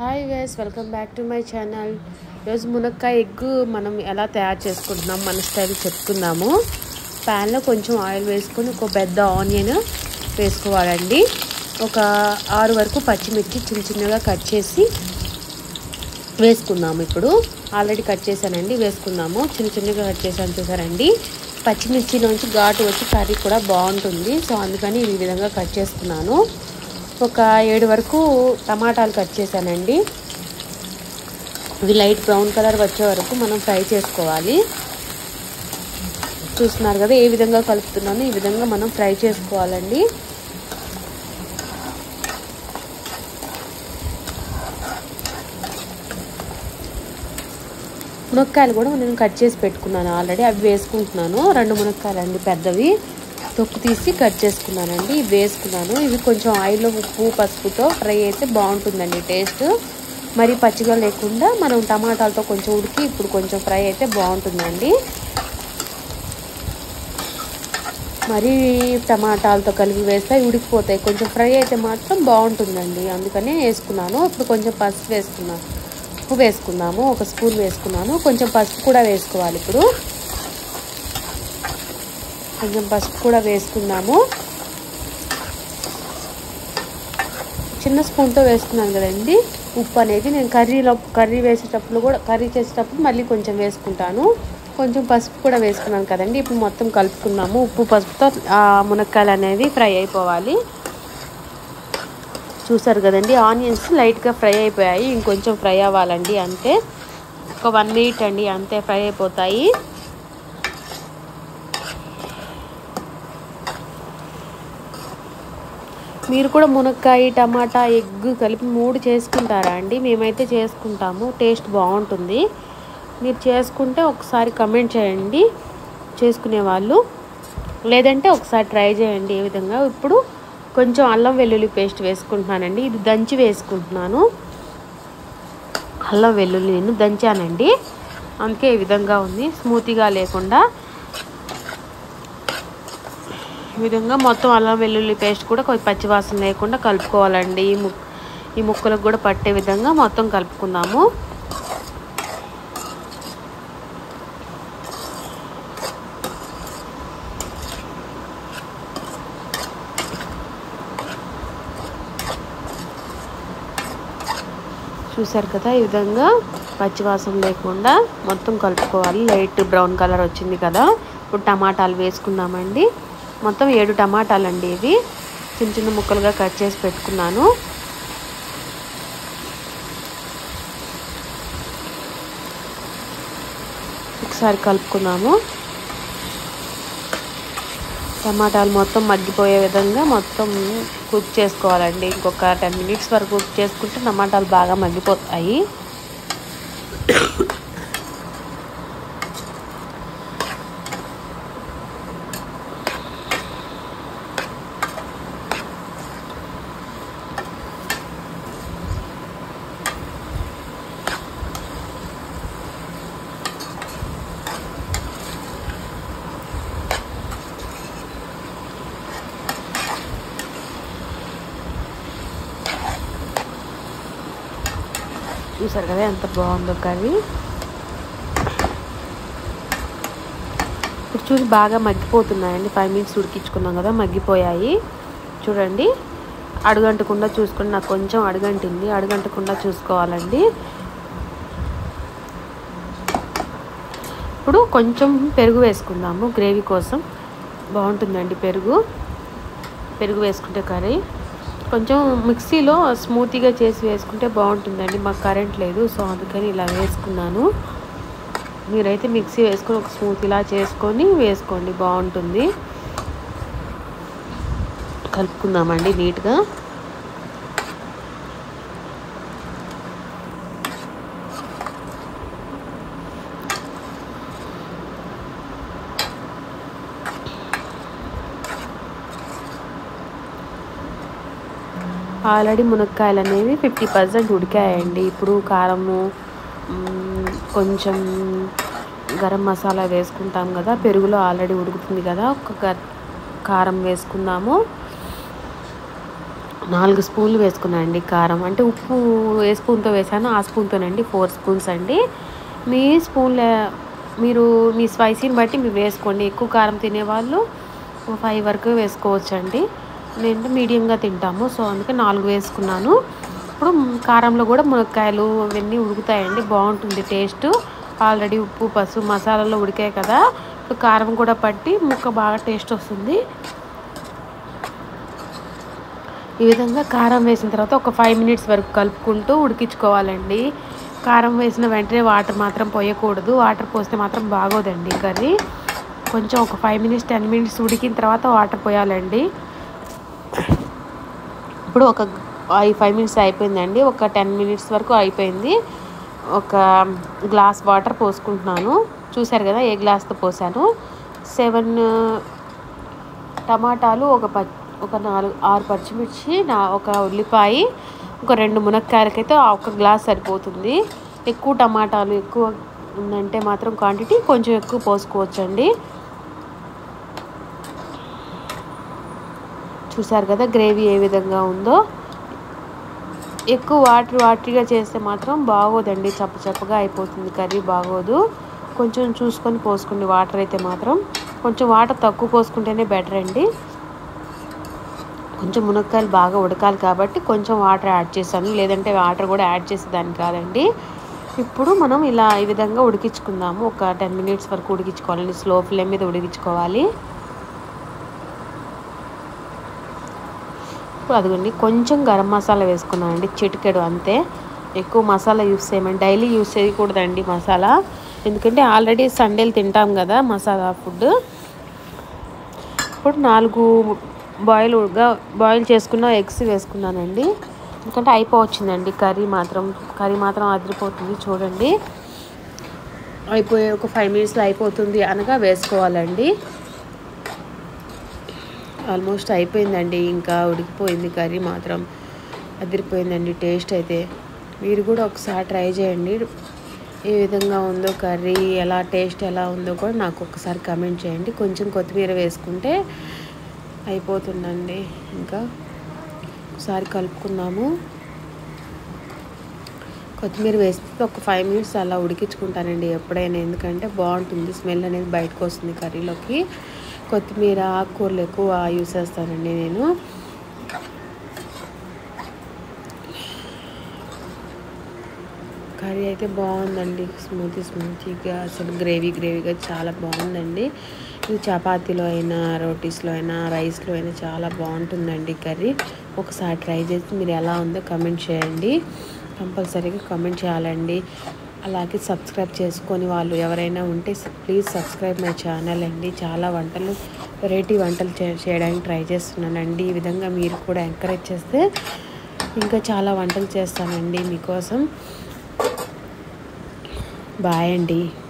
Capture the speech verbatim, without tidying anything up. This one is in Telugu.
Hi guys, welcome back to my channel. ఈరోజు మునక్కాయ ఎగ్ మనం ఎలా తయారు చేసుకుంటున్నాం మన స్టైల్ చెప్పుకుందాము. ప్యాన్లో కొంచెం ఆయిల్ వేసుకొని ఒక పెద్ద ఆనియన్ వేసుకోవాలండి. ఒక ఆరు వరకు పచ్చిమిర్చి చిన్న చిన్నగా కట్ చేసి వేసుకుందాము. ఇప్పుడు ఆల్రెడీ కట్ చేశానండి, వేసుకుందాము. చిన్న చిన్నగా కట్ చేశాను చూసారండి. పచ్చిమిర్చిలోంచి ఘాటు వచ్చి కర్రీ కూడా బాగుంటుంది. సో అందుకని ఈ విధంగా కట్ చేసుకున్నాను. ఒక ఏడు వరకు టమాటాలు కట్ చేశానండి. ఇవి లైట్ బ్రౌన్ కలర్ వచ్చే వరకు మనం ఫ్రై చేసుకోవాలి. చూస్తున్నారు కదా ఏ విధంగా కలుపుతున్నాను, ఈ విధంగా మనం ఫ్రై చేసుకోవాలండి. మునక్కాయలు కూడా నేను కట్ చేసి పెట్టుకున్నాను ఆల్రెడీ, అవి వేసుకుంటున్నాను. రెండు మునక్కాయలు అండి పెద్దవి, తొక్కు తీసి కట్ చేసుకున్నానండి. ఇవి వేసుకున్నాను. ఇవి కొంచెం ఆయిల్లో ఉప్పు పసుపుతో ఫ్రై అయితే బాగుంటుందండి టేస్ట్. మరి పచ్చిగా లేకుండా మనం టమాటాలతో కొంచెం ఉడికి ఇప్పుడు కొంచెం ఫ్రై అయితే బాగుంటుందండి. మరి టమాటాలతో కలిపి వేస్తే ఉడికిపోతాయి, కొంచెం ఫ్రై అయితే మాత్రం బాగుంటుందండి. అందుకనే వేసుకున్నాను. ఇప్పుడు కొంచెం పసుపు వేసుకున్నాను, ఉప్పు వేసుకున్నాము. ఒక స్పూన్ వేసుకున్నాను. కొంచెం పసుపు కూడా వేసుకోవాలి. ఇప్పుడు కొంచెం పసుపు కూడా వేసుకుందాము. చిన్న స్పూన్తో వేసుకున్నాను కదండి ఉప్పు అనేది. నేను కర్రీలో కర్రీ వేసేటప్పుడు కూడా కర్రీ చేసేటప్పుడు మళ్ళీ కొంచెం వేసుకుంటాను. కొంచెం పసుపు కూడా వేసుకున్నాను కదండి. ఇప్పుడు మొత్తం కలుపుకున్నాము. ఉప్పు పసుపుతో ఆ మునక్కాయలు అనేది ఫ్రై అయిపోవాలి. చూసారు కదండి, ఆనియన్స్ లైట్గా ఫ్రై అయిపోయాయి. ఇంకొంచెం ఫ్రై అవ్వాలండి, అంతే. ఒక వన్ మినిట్ అండి, అంతే ఫ్రై అయిపోతాయి. మీరు కూడా మునక్కాయ టమాటా ఎగ్ కలిపి మూడు చేసుకుంటారా అండి? మేమైతే చేసుకుంటాము, టేస్ట్ బాగుంటుంది. మీరు చేసుకుంటే ఒకసారి కమెంట్ చేయండి చేసుకునే వాళ్ళు, లేదంటే ఒకసారి ట్రై చేయండి ఏ విధంగా. ఇప్పుడు కొంచెం అల్లం వెల్లుల్లి పేస్ట్ వేసుకుంటున్నానండి. ఇది దంచి వేసుకుంటున్నాను. అల్లం వెల్లుల్లి నేను దంచానండి, అందుకే ఈ విధంగా ఉంది, స్మూతీగా లేకుండా. ఈ విధంగా మొత్తం అల్లం వెల్లుల్లి పేస్ట్ కూడా కొంచెం పచ్చివాసన లేకుండా కలుపుకోవాలండి. ఈ ము ఈ ముక్కలకు కూడా పట్టే విధంగా మొత్తం కలుపుకుందాము. చూసారు కదా, ఈ విధంగా పచ్చివాసన లేకుండా మొత్తం కలుపుకోవాలి. లైట్ బ్రౌన్ కలర్ వచ్చింది కదా. ఇప్పుడు టమాటాలు వేసుకుందామండి. మొత్తం ఏడు టమాటాలు అండి, ఇవి చిన్న చిన్న ముక్కలుగా కట్ చేసి పెట్టుకున్నాను. ఒకసారి కలుపుకున్నాము. టమాటాలు మొత్తం మగ్గిపోయే విధంగా మొత్తం కుక్ చేసుకోవాలండి. ఇంకొక టెన్ మినిట్స్ వరకు కుక్ చేసుకుంటే టమాటాలు బాగా మగ్గిపోతాయి. చూసారు కదా ఎంత బాగుందో కర్రీ. ఇప్పుడు చూసి బాగా మగ్గిపోతున్నాయండి. ఫైవ్ మినిట్స్ ఉడికించుకున్నాం కదా, మగ్గిపోయాయి. చూడండి, అడుగంటకుండా చూసుకొని, నాకు కొంచెం అడుగంటింది, అడుగంటకుండా చూసుకోవాలండి. ఇప్పుడు కొంచెం పెరుగు వేసుకుందాము, గ్రేవీ కోసం బాగుంటుందండి పెరుగు. పెరుగు వేసుకుంటే కర్రీ కొంచెం మిక్సీలో స్మూతీగా చేసి వేసుకుంటే బాగుంటుందండి. మాకు కరెంట్ లేదు, సో అందుకని ఇలా వేసుకున్నాను. మీరైతే మిక్సీ వేసుకొని ఒక స్మూతీలా చేసుకొని వేసుకోండి, బాగుంటుంది. కలుపుకుందామండి నీట్గా. ఆల్రెడీ మునక్కాయలు అనేవి ఫిఫ్టీ పర్సెంట్ ఉడికాయండి. ఇప్పుడు కారము, కొంచెం గరం మసాలా వేసుకుంటాం కదా, పెరుగులో ఆల్రెడీ ఉడుకుతుంది కదా. ఒక కారం వేసుకుందాము. నాలుగు స్పూన్లు వేసుకున్నాను అండి కారం. అంటే ఉప్పు ఏ స్పూన్తో వేసానో ఆ స్పూన్తోనండి ఫోర్ స్పూన్స్ అండి. మీ స్పూన్ల మీరు మీ స్పైసీని బట్టి మీరు వేసుకోండి. ఎక్కువ కారం తినేవాళ్ళు ఫైవ్ వరకు వేసుకోవచ్చండి. నేను మీడియంగా తింటాము, సో అందుకే నాలుగు వేసుకున్నాను. ఇప్పుడు కారంలో కూడా మునక్కాయలు అవన్నీ ఉడుకుతాయండి, బాగుంటుంది టేస్ట్. ఆల్రెడీ ఉప్పు పసుపు మసాలాలో ఉడికాయి కదా, ఇప్పుడు కారం కూడా పట్టి ముక్క బాగా టేస్ట్ వస్తుంది. ఈ విధంగా కారం వేసిన తర్వాత ఒక ఫైవ్ మినిట్స్ వరకు కలుపుకుంటూ ఉడికించుకోవాలండి. కారం వేసిన వెంటనే వాటర్ మాత్రం పోయకూడదు, వాటర్ పోస్తే మాత్రం బాగోదండి కర్రీ. కొంచెం ఒక ఫైవ్ మినిట్స్ టెన్ మినిట్స్ ఉడికిన తర్వాత వాటర్ పోయాలండి. ఇప్పుడు ఒక ఫైవ్ మినిట్స్ అయిపోయిందండి, ఒక టెన్ మినిట్స్ వరకు అయిపోయింది. ఒక గ్లాస్ వాటర్ పోసుకుంటున్నాను. చూసారు కదా ఏ గ్లాస్తో పోసాను. సెవెన్ టమాటాలు, ఒక ప ఒక నాలుగు ఆరు పచ్చిమిర్చి, నా ఒక ఉల్లిపాయ, ఒక రెండు మునక్కాయలకైతే ఒక గ్లాస్ సరిపోతుంది. ఎక్కువ టమాటాలు ఎక్కువ ఉందంటే మాత్రం క్వాంటిటీ కొంచెం ఎక్కువ పోసుకోవచ్చండి. చూసారు కదా గ్రేవీ ఏ విధంగా ఉందో. ఎక్కువ వాటర్ వాటర్గా చేస్తే మాత్రం బాగోదండి, చప్ప చప్పగా అయిపోతుంది కర్రీ, బాగోదు. కొంచెం చూసుకొని పోసుకోండి వాటర్ అయితే మాత్రం. కొంచెం వాటర్ తక్కువ పోసుకుంటేనే బెటర్ అండి. కొంచెం మునక్కాయలు బాగా ఉడకాలి కాబట్టి కొంచెం వాటర్ యాడ్ చేశాను, లేదంటే వాటర్ కూడా యాడ్ చేసేదాన్ని కాదండి. ఇప్పుడు మనం ఇలా ఈ విధంగా ఉడికించుకుందాము. ఒక టెన్ మినిట్స్ వరకు ఉడికించుకోవాలండి, స్లో ఫ్లేమ్ మీద ఉడికించుకోవాలి. ఇప్పుడు అదిగోండి కొంచెం గరం మసాలా వేసుకున్నానండి, చిటికెడు అంతే. ఎక్కువ మసాలా యూస్ చేయమండి, డైలీ యూస్ చేయకూడదండి మసాలా, ఎందుకంటే ఆల్రెడీ సండేలు తింటాం కదా మసాలా ఫుడ్. ఇప్పుడు నాలుగు బాయిల్గా బాయిల్ చేసుకున్న ఎగ్స్ వేసుకున్నానండి, ఎందుకంటే అయిపోవచ్చిందండి కర్రీ మాత్రం. కర్రీ మాత్రం అదిరిపోతుంది చూడండి. అయిపోయే ఒక ఫైవ్ మినిట్స్లో అయిపోతుంది అనగా వేసుకోవాలండి. ఆల్మోస్ట్ అయిపోయిందండి, ఇంకా ఉడికిపోయింది కర్రీ మాత్రం, అదిరిపోయిందండి టేస్ట్ అయితే. మీరు కూడా ఒకసారి ట్రై చేయండి, ఏ విధంగా ఉందో కర్రీ, ఎలా టేస్ట్ ఎలా ఉందో కూడా నాకు ఒకసారి కమెంట్ చేయండి. కొంచెం కొత్తిమీర వేసుకుంటే అయిపోతుందండి. ఇంకా ఒకసారి కలుపుకుందాము. కొత్తిమీర వేస్తే ఒక ఫైవ్ మినిట్స్ అలా ఉడికించుకుంటానండి ఎప్పుడైనా, ఎందుకంటే బాగుంటుంది, స్మెల్ అనేది బయటకు వస్తుంది కర్రీలోకి. కొత్తిమీర ఆకుకూరలు ఎక్కువ యూస్ చేస్తానండి నేను. కర్రీ అయితే బాగుందండి, స్మూతీ స్మూతీగా, అసలు గ్రేవీ గ్రేవీగా చాలా బాగుందండి. ఇది చపాతీలో అయినా, రోటీస్లో అయినా, రైస్లో అయినా చాలా బాగుంటుందండి కర్రీ. ఒకసారి ట్రై చేసి మీరు ఎలా ఉందో కమెంట్ చేయండి, కంపల్సరీగా కమెంట్ చేయాలండి. అలాగే సబ్స్క్రైబ్ చేసుకొని వాళ్ళు ఎవరైనా ఉంటే ప్లీజ్ సబ్స్క్రైబ్ మై ఛానల్ అండి. చాలా వంటలు, వెరైటీ వంటలు చేయడానికి ట్రై చేస్తున్నానండి. ఈ విధంగా మీరు కూడా ఎంకరేజ్ చేస్తే ఇంకా చాలా వంటలు చేస్తానండి మీకోసం. బాయ్ అండి.